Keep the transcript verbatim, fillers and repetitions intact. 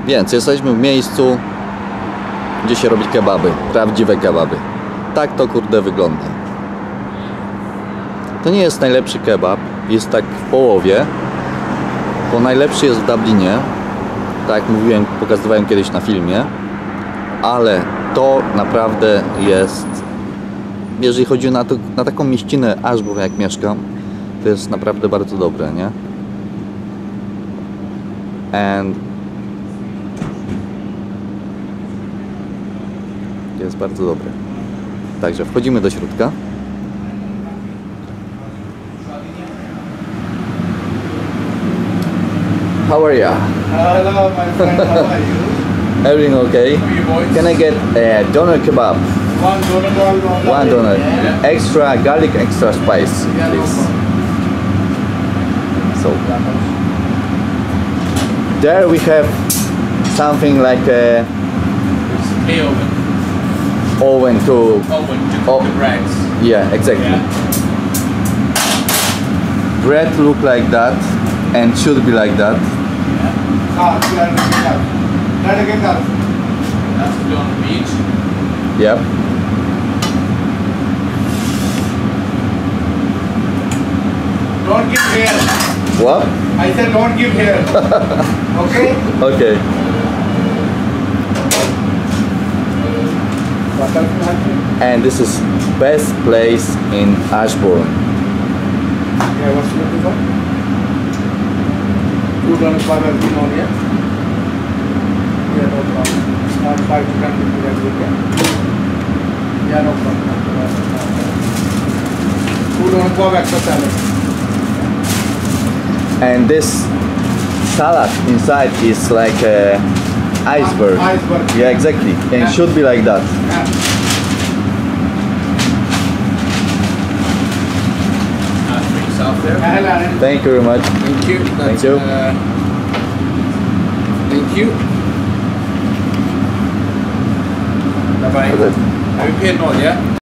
Więc jesteśmy w miejscu, gdzie się robi kebaby, prawdziwe kebaby. Tak to kurde wygląda. To nie jest najlepszy kebab, jest tak w połowie, bo najlepszy jest w Dublinie, tak jak mówiłem, pokazywałem kiedyś na filmie, ale to naprawdę jest, jeżeli chodzi na, to, na taką mieścinę Ashbourne, jak mieszkam, to jest naprawdę bardzo dobre, nie? And jest bardzo dobre. Także wchodzimy do środka. How are you? Hello, my friend. How are you? Everything okay? How are you, boys? Can I get a doner kebab? One donut, one donut. One doner. Yeah. Extra garlic, extra spice, Yeah, no please. problem. So there we have something like a It's a oven. oven to Oven to cook Oh. the breads. yeah, exactly. Yeah. Bread look like that and should be like that. Ah, let it get up. Let it get up. That's the on the beach. Yep. Don't give hair. What? I said don't give hair. Okay? Okay. And this is best place in Ashbourne. Yeah, what's you looking for? Two donuts five has been on here. Yeah, no problem. Not five to ten fifty as we can. Yeah, no problem. Two donuts five extra salad. And this salad inside is like a iceberg. Iceberg. Yeah, exactly. And Yeah. it should be like that. Yeah. Out there. Thank you very much. Thank you. That's, Thank you. Uh, thank you. Bye bye. Okay. Have you paid all, yeah?